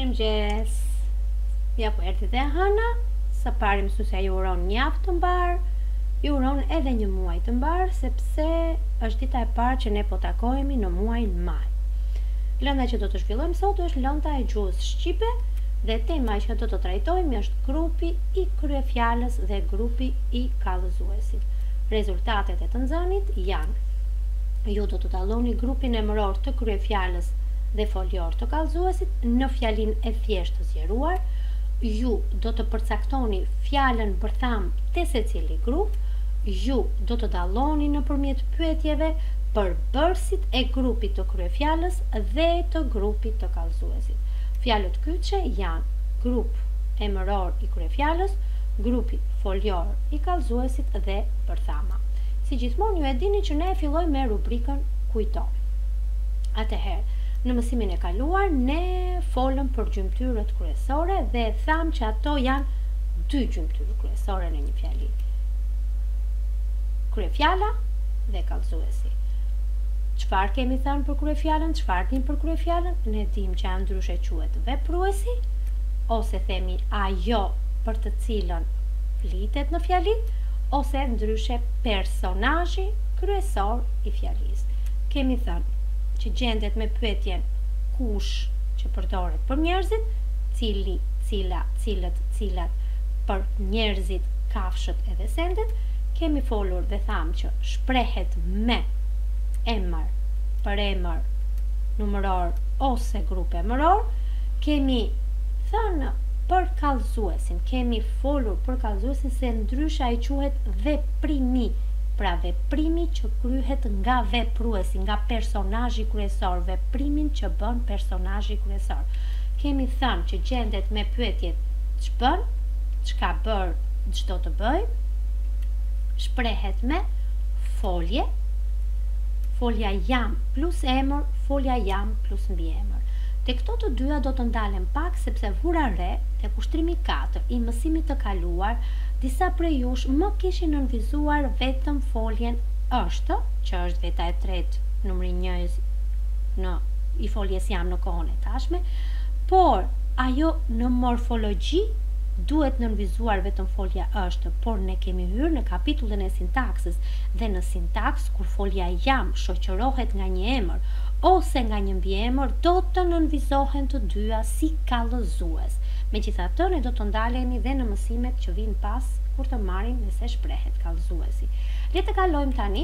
Mirëmëngjes. Ja ku erdhi dhe Hana. Së pari mësuesja ju uron një javë të mbar, ju uron edhe një muaj të mbar, sepse është dita e parë që ne po takohemi në muajin maj. Lënda që do të zhvillojmë sot është lënda e gjuhës shqipe dhe tema që do të trajtojmë është grupi i kryefjalës dhe grupi i kallëzuesit. Rezultatet e të nxënit janë: ju do të dalloni grupin emëror të kryefjalës dhe folior të kallëzuesit në fjalinë e thjeshtë të zgjeruar. Ju do të përcaktoni fjalën bërtham te secili grup. Ju do të dalloni nëpërmjet pyetjeve përbërësit e grupit të kryefjalës dhe të grupit të kallëzuesit. Fjalët kyçe janë grup emëror i kryefjalës, grupi folior i kallëzuesit dhe bërthama. Si gjithmonë ju e dini që ne fillojmë me rubrikën kujto. Atëherë, në mësimin e kaluar ne folëm për gjymtyrët kryesore dhe tham që ato janë dy gjymtyrë kryesore në një fjali: kryefjala dhe kallëzuesi. Çfarë kemi thënë për kryefjalën? Çfarë dim për kryefjalën? Ne dim që janë ndryshe quhet vepruesi, ose themi ajo për të cilën flitet në fjali, ose ndryshe personazhi kryesor i fjalisë. Kemi thënë që gjendet me pyetjen kush, që përdoret për njerëzit, cili, cila, cilët, cilat, për njerëzit, kafshët edhe sendet. Kemi folur dhe thamë që shprehet me emër, për emër, numëror ose grup emëror. Kemi thënë për kallëzuesin, kemi folur për kallëzuesin se ndryshe ai quhet veprimi. Pra veprimi që kryhet nga vepruesi, nga personazhi kryesor, veprimin që bën personazhi kryesor. Kemi thënë që gjendet me pyetjet ç'bën, ç'ka bër, ç'do të bëj, shprehet me folje, folja jam plus emër, folja jam plus mbiemër. Te këto të dyja do të ndalem pak, sepse vura re te kushtrimi 4 i mësimit të kaluar, disa prej jush më kishin nënvizuar vetëm foljen është, që është veta e tretë, numri 1 në i foljes jam në kohën e tashme, por ajo në morfologji duhet nënvizuar vetëm folja është, por ne kemi hyrë në kapitullin e sintaksës dhe në sintaks kur folja jam shoqërohet nga një emër ose nga një mbiemër, do të nënvizohen të dyja si kallëzues. Megjithatë, ne do të ndalemi dhe në mësimet që vijnë pas kur të marrim nëse shprehet kallëzuesi. Le të kalojmë tani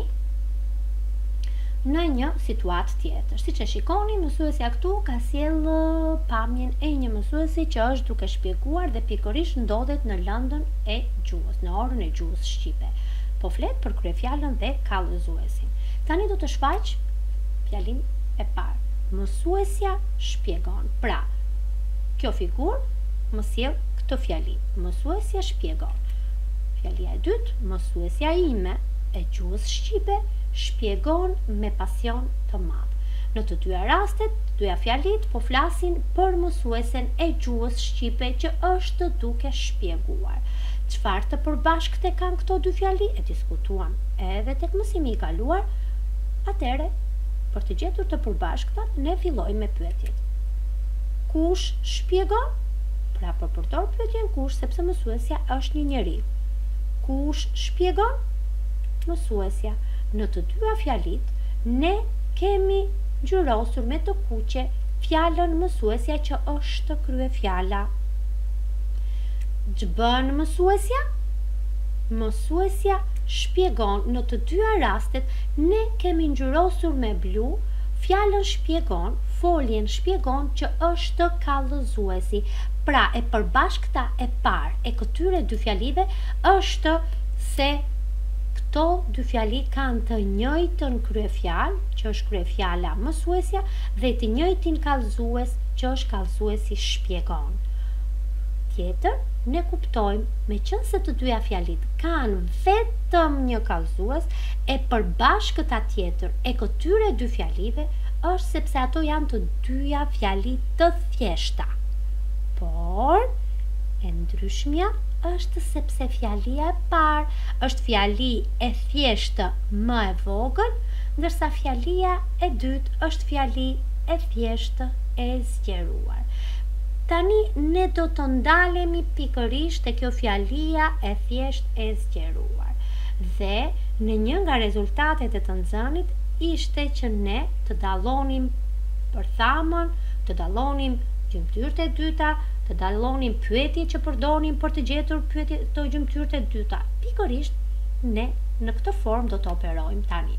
në një situatë tjetër. Siç e shikoni, mësuesja këtu ka sjell pamjen e një mësuesi që është duke shpjeguar dhe pikërisht ndodhet në lëndën e gjuhës, në orën e gjuhës shqipe. Po flet për kryefjalën dhe kallëzuesin. Tani do të shfaq fjalinë e parë. Mësuesja shpjegon. Pra, kjo figurë më sjell këtë fjali. Mësuesja shpjegon. Fjalia e dytë, mësuesja ime e gjuhës shqipe shpjegon me pasion të madh. Në të dyja rastet, të dyja fjalit po flasin për mësuesen e gjuhës shqipe që është duke shpjeguar. Çfarë të përbashkëte kanë këto dy fjali e diskutuam edhe tek mësimi i kaluar. Atëre, për të gjetur të përbashkëtat, ne fillojmë me pyetjet. Kush shpjegon? Pra përdor pyetjen kush sepse mësuesja është një njeri. Kush shpjegon? Mësuesja. Në të dyja fjalit, ne kemi ngjyrosur me të kuqe fjalën mësuesja që është kryefjala. Ç'bën mësuesja? Mësuesja shpjegon. Në të dyja rastet, ne kemi ngjyrosur me blu fjalën shpjegon, foljen shpjegon që është kallëzuesi. Pra, e përbashkëta e parë e këtyre dy fjalive është se këto dy fjali kanë të njëjtën kryefjalë, që është kryefjala mësuesja, dhe të njëjtin kallëzues, që është kallëzuesi shpjegon. Tjetër, ne kuptojmë me qenë se të dyja fjalit kanë vetëm një kallëzues, e përbashkëta tjetër e këtyre dy fjalive është sepse ato janë të dyja fjali të thjeshta. Por, e ndryshmja është sepse fjalia e parë është fjali e thjeshtë më e vogël, ndërsa fjalia e dytë është fjali e thjeshtë e zgjeruar. Tani ne do të ndalemi pikërisht te kjo fjalia e thjesht e zgjeruar. Dhe në një nga rezultatet e të nxënit ishte që ne të dallonim përthamën, të dallonim gjymtyrët e dyta, të dallonim pyetjet që përdonim për të gjetur të gjymtyrët e dyta. Pikërisht ne në këtë formë do të operojmë tani.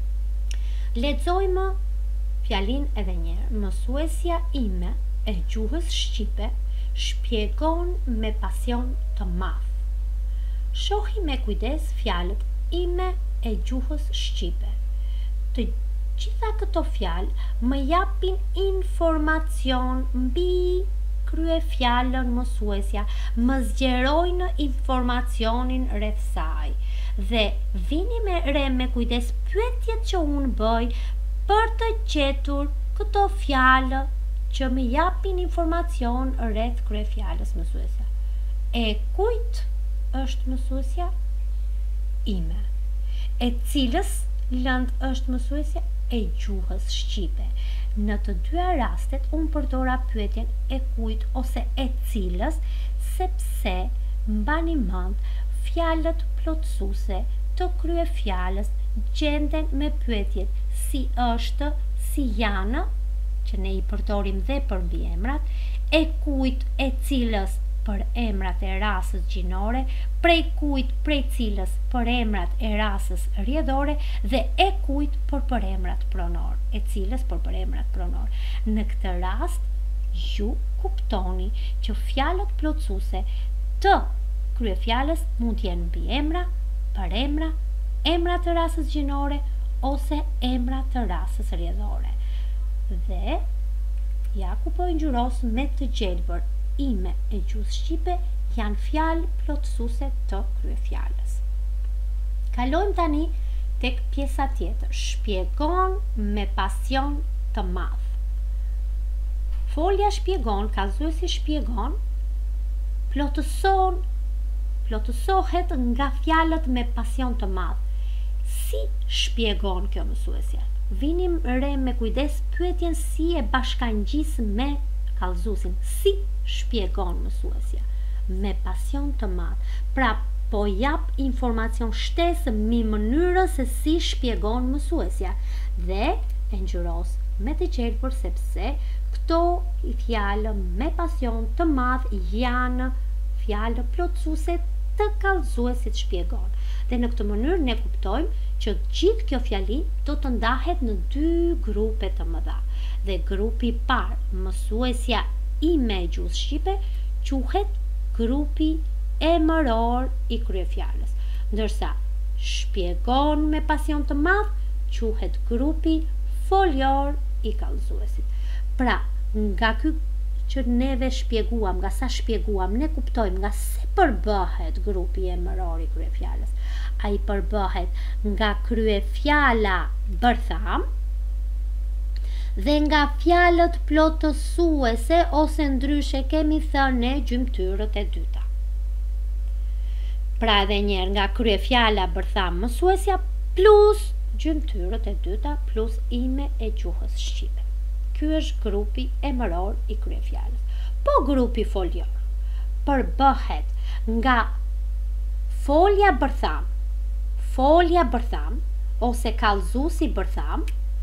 Lexojmë fjalin edhe një herë. Mësuesja ime e gjuhës shqipe shpjegon me pasion të madh. Shohi me kujdes fjalët ime e gjuhës shqipe. Të gjitha këto fjalë më japin informacion mbi kryefjalën mësuesja, më zgjerojnë informacionin rreth saj. Dhe vini me re me kujdes pyetjet që unë bëj për të gjetur këto fjalë që më japin informacion rreth kryefjalës mësuesja. E kujt është mësuesja? Ime. E cilës lënd është mësuesja? E gjuhës shqipe. Në të dyja rastet unë përdora pyetjen e kujt ose e cilës, sepse mbani mend fjalët plotësuese të kryefjalës gjenden me pyetjet si është, si janë, që ne i përdorim dhe për mbiemrat, e kujt e cilës për emrat e rasës gjinore, prej kujt prej cilës për emrat e rasës rrjedhore dhe e kujt për emrat pronor, e cilës për emrat pronor. Në këtë rast, ju kuptoni që fjalët plotësuese të kryefjalës mund të jenë mbiemra, përemra, emra të rasës gjinore ose emra të rasës rrjedhore. Dhe Jaku po ngjyros me të gjelbër ime e gjuhës shqipe janë fjalë plotësuese të kryefjalës. Kalojmë tani tek pjesa tjetër. Shpjegon me pasion të madh. Folja shpjegon, kallëzuesi shpjegon, plotësohet nga fjalët me pasion të madh. Si shpjegon kjo mësuesja? Vinim re me kujdes pyetjen si e bashkangjis me kallëzuesin. Si shpjegon mësuesja? Me pasion të madh. Pra po jap informacion shtesë mbi mënyrën se si shpjegon mësuesja dhe e ngjyros me të gjelbër sepse këto fjalë me pasion të madh janë fjalë plotësuese të kallëzuesit shpjegon. Dhe në këtë mënyrë ne kuptojmë që gjithë kjo fjali do të ndahet në dy grupe të mëdha. Dhe grupi i parë, mësuesja ime e gjuhës shqipe, quhet grupi emëror i kryefjalës, ndërsa shpjegon me pasion të madh quhet grupi folior i kallëzuesit. Pra, nga ky që neve shpjeguam, nga sa shpjeguam, ne kuptojmë nga se përbëhet grupi emëror i kryefjalës. Ai përbëhet nga kryefjala bërtham dhe nga fjalët plotësuese ose ndryshe kemi thënë ne gjymtyrët e dyta. Pra edhe njerë nga kryefjala bërtham mësuesja plus gjymtyrët e dyta plus ime e gjuhës shqipe. Ky është grupi emëror i kryefjalës. Po grupi folior përbëhet nga folja bërtham ose kallëzuesi bërtham,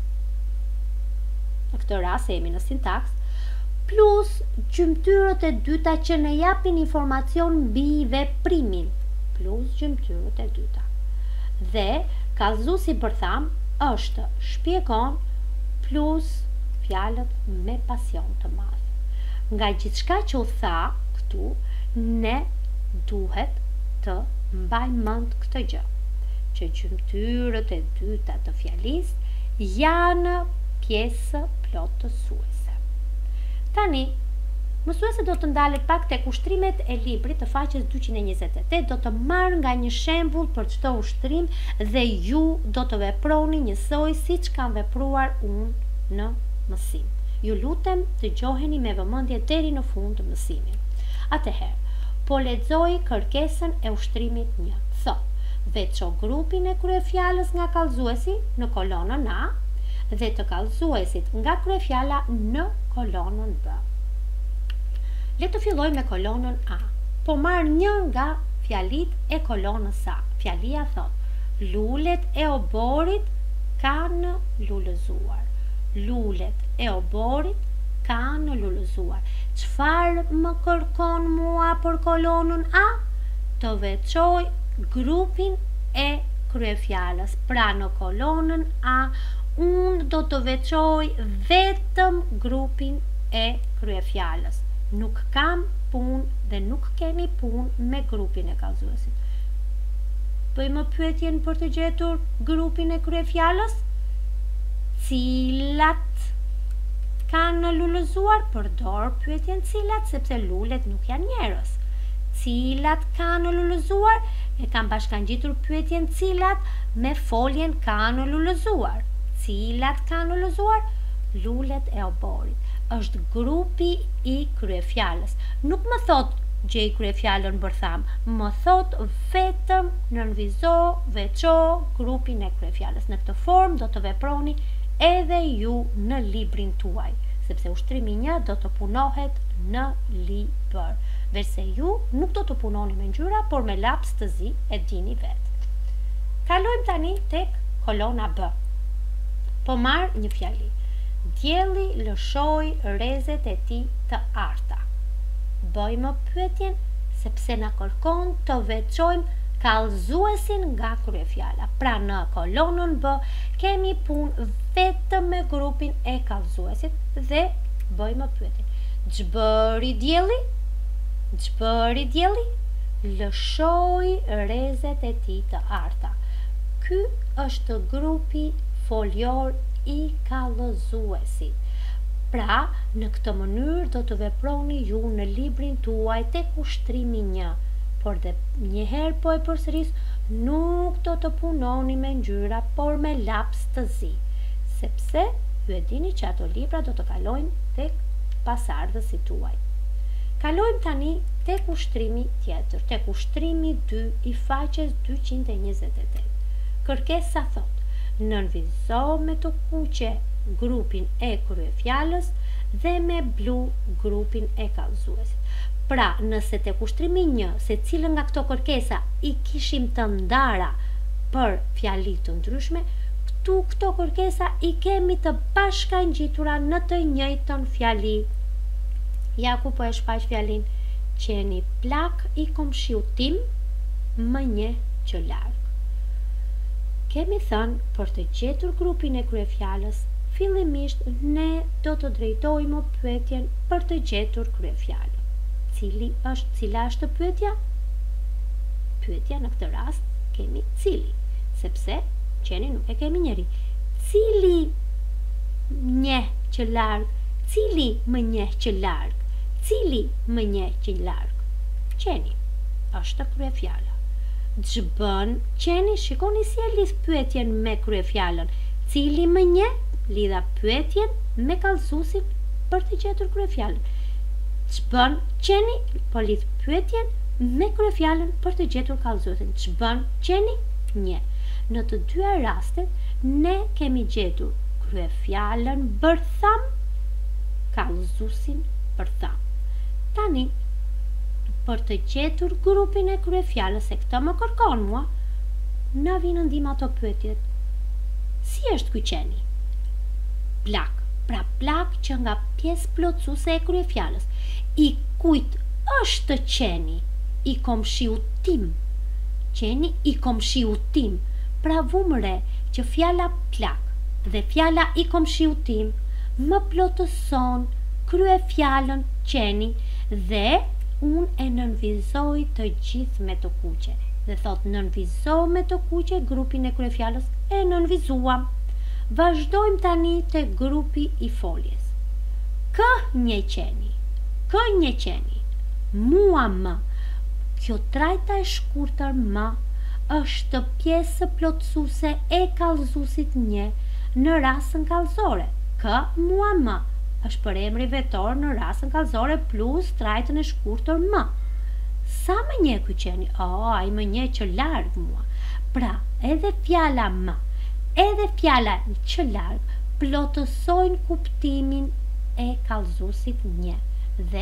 në këtë rast jemi në sintaks, plus gjymtyrët e dyta që ne japin informacion mbi veprimin, plus gjymtyrët e dyta. Dhe kallëzuesi bërtham është shpjegon plus fjalët me pasion të madh. Nga gjithçka që u tha këtu, ne duhet të mbajmë mend këtë gjë, që gjymtyrët e dyta të fjalisë janë pjesë plotësuese. Tani, mësuesi do të ndalet pak tek ushtrimet e librit të faqes 228, do të marr nga një shembull për çdo ushtrim dhe ju do të veproni njësoj siç kam vepruar unë në mësim. Ju lutem dëgjoheni me vëmendje deri në fund të mësimit. Atëherë, po lexoj kërkesën e ushtrimit 1. Thot: veço grupin e kryefjalës nga kallëzuesi në kolonën A dhe të kallëzuesit nga kryefjala në kolonën B. Le të filloj me kolonën A. Po marr një nga fjalit e kolonës A. Fjalia thot: lulet e oborit kanë lulëzuar. Lulet e oborit kanë lulëzuar. Çfarë më kërkon mua për kolonën A? Të veçoj grupin e kryefjalës. Pra në kolonën A unë do të veçoj vetëm grupin e kryefjalës. Nuk kam punë dhe nuk kemi punë me grupin e kallëzuesit. Bëjmë pyetjen për të gjetur grupin e kryefjalës. Cilat kanë lulëzuar? Përdor pyetjen cilat, sepse lulet nuk janë njerëz. Cilat kanë lulëzuar? E kam bashkangjitur pyetjen cilat me foljen kanë lulëzuar. Cilat kanë lulëzuar? Lulet e oborit. Është grupi i kryefjalës. Nuk më thot gjej kryefjalën bërtham, më thot vetëm nënvizo, veço grupin e kryefjalës. Në këtë formë do të veproni edhe ju në librin tuaj, sepse ushtrimi 1 do të punohet në libër. Verse ju nuk do të punoni me ngjyra, por me laps të zi, e dini vetë. Kalojmë tani tek kolona B. Po marr një fjali. Dielli lëshoi rrezet e tij të arta. Bëjmë pyetjen sepse na kërkon të veçojmë kallëzuesin nga kryefjala. Pra në kolonën B kemi punë vetëm me grupin e kallëzuesit dhe bëjmë pyetjen. Ç'bëri dielli? Ç'bëri dielli? Lëshoi rrezet e tij të arta. Ky është grupi folior i kallëzuesit. Pra, në këtë mënyrë do të veproni ju në librin tuaj tek ushtrimi 1. Por dhe njëherë po e përsëris, nuk do të punoni me ngjyra, por me laps të zi. Sepse ju e dini që ato libra do të kalojnë tek pasardhësit tuaj. Kalojmë tani tek ushtrimi tjetër, tek ushtrimi 2 i faqes 228. Kërkesa thot: nënvizo me të kuqe grupin e kryefjalës dhe me blu grupin e kallëzuesit. Pra, nëse tek ushtrim 1 se cilën nga këto kërkesa i kishim të ndara për fjali të ndryshme, këto kërkesa i kemi të bashkangjitura në të njëjtën fjali. Ja ku po e shfaq fjalin: qeni plak i komshiut tim, më njeh që larg. Kemi thënë për të gjetur grupin e kryefjalës, fillimisht ne do të drejtojmë pyetjen për të gjetur kryefjalën. Cila është pyetja? Pyetja në këtë rast kemi cili, sepse qeni nuk e kemi njeri. Cili njeh që larg? Cili më njeh që larg? Cili më njeh që larg? Qeni është kryefjala. Ç'bën qeni? Shikoni si e lidh pyetjen me kryefjalën. Cili më njeh? Lidha pyetjen me kallëzuesin për të gjetur kryefjalën. Ç'bën qeni? Po lidh pyetjen me kryefjalën për të gjetur kallëzuesin. Ç'bën qeni? Njeh. Në të dyja rastet ne kemi gjetur kryefjalën bërtham, kallëzuesin bërtham. Tani, për të gjetur grupin e kryefjalës, se këtë më kërkon mua, na vinë ndihmë ato pyetjet. Si është ky qeni? Plak. Pra plak që nga pjesë plotësuese e kryefjalës. I kujt është qeni? I komshiut tim. Qeni i komshiut tim. Pra vum re që fjala plak dhe fjala i komshiut tim më plotëson kryefjalën qeni dhe unë e nënvizoj të gjithë me të kuqe. Dhe thot nënvizoj me të kuqe grupin e kryefjalës, e nënvizuam. Vazhdojmë tani te grupi i foljes. Kë një qeni, kë një qeni, mua më. Kjo trajta e shkurtër më është pjesë plotësuese e kallëzuesit një në rastën kallëzore. Kë mua më është për emri vetor në rastën kallëzore plus trajtën e shkurtër më. Sa më njeh ky qeni? Ai më njeh që larg mua. Pra, edhe fjala më, edhe fjala që larg plotësojnë kuptimin e kallëzuesit një dhe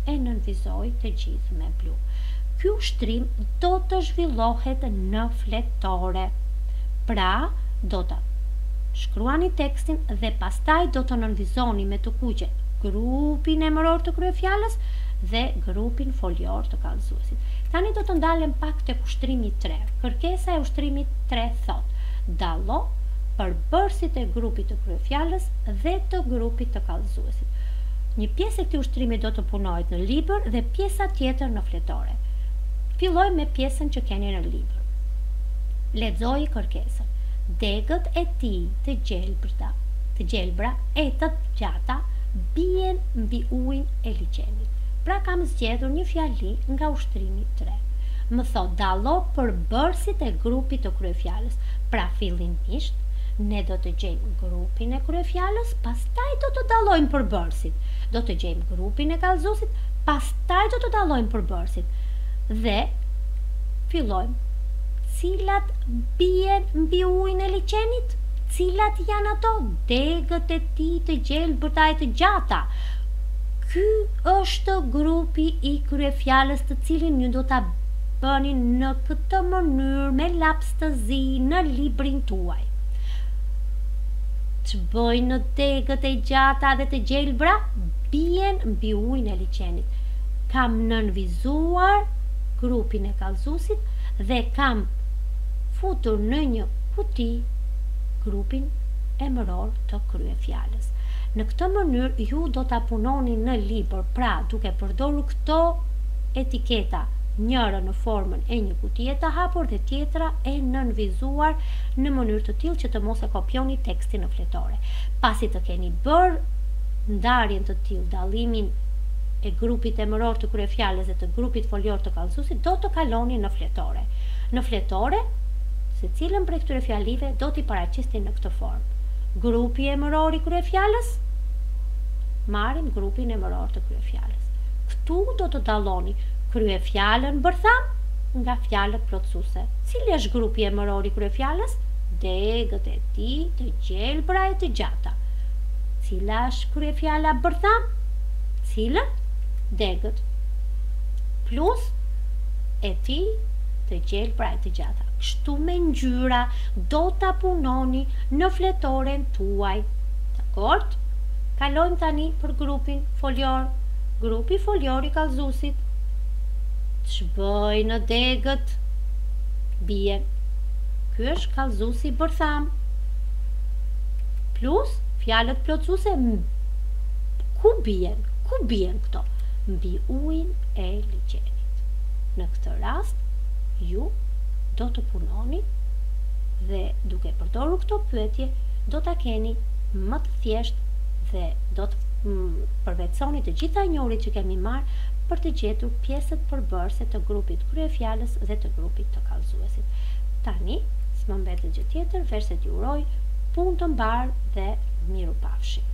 e nënvizoj të gjithë me blu. Ky ushtrim do të zhvillohet në fletore. Pra, do të shkruani tekstin dhe pastaj do të nënvizoni me të kuqe grupin emëror të kryefjalës dhe grupin folior të kallëzuesit. Tani do të ndalem pak tek ushtrimi 3. Kërkesa e ushtrimit 3 thot: dallo përbërësit e grupit të kryefjalës dhe të grupit të kallëzuesit. Një pjesë e këtij ushtrimi do të punohet në libër dhe pjesa tjetër në fletore. Filloj me pjesën që keni në libër. Lexoj kërkesën. Degët e tij të gjelbra e të gjata bien mbi ujin e liçenit. Pra kam zgjedhur një fjali nga ushtrimi 3. Më thot dallo përbërësit e grupit të kryefjalës. Pra fillimisht ne do të gjejmë grupin e kryefjalës, pastaj do të dallojmë përbërësit. Do të gjejmë grupin e kallëzuesit, pastaj do të dallojmë përbërësit. Dhe fillojmë. Cilat bien mbi ujin e liçenit? Cilat janë ato? Degët e tij të gjelbërta e të gjata. Ky është grupi i kryefjalës të cilin ju do ta bëni në këtë mënyrë me laps të zi në librin tuaj. Ç'bëjnë degët e gjata dhe të gjelbra? Bien mbi ujin e liçenit. Kam nënvizuar grupin e kallëzuesit dhe kam futur në një kuti grupin emëror të kryefjalës. Në këtë mënyrë ju do ta punoni në libër, pra duke përdorur këto etiketa, njëra në formën e një kutie të hapur dhe tjetra e nënvizuar në mënyrë të tillë që të mos e kopjoni tekstin në fletore. Pasi të keni bërë ndarjen të tillë, dallimin e grupit emëror të kryefjalës dhe të grupit folior të kallëzuesit, do të kaloni në fletore. Në fletore, secilën prej këtyre fjalive do t'i paraqisni në këtë formë. Grupi emëror i kryefjalës, marrim grupin emëror të kryefjalës. Këtu do të dalloni kryefjalën bërtham nga fjalët plotësuese. Cili është grupi emëror i kryefjalës? Degët e tij të gjelbra e të gjata. Cila është kryefjala bërtham? Cila? Degët. Plus e tij të gjelbra e të gjata. Kështu me ngjyra do ta punoni në fletoren tuaj. Dakord? Kalojmë tani për grupin folior. Grupi folior i kallëzuesit. Ç'bëjnë degët? Bien. Ky është kallëzuesi bërtham. Plus fjalët plotësuese. Ku bien? Ku bien këto? Mbi ujin e liçenit. Në këtë rast, ju do të punoni dhe duke përdorur këto pyetje do ta keni më të thjeshtë dhe do të përvetsoni të gjitha njohuritë që kemi marrë për të gjetur pjesët përbërëse të grupit kryefjalës dhe të grupit të kallëzuesit. Tani, s'më mbetet gjë tjetër, verset ju uroj punë të mbarë dhe miru pafshi.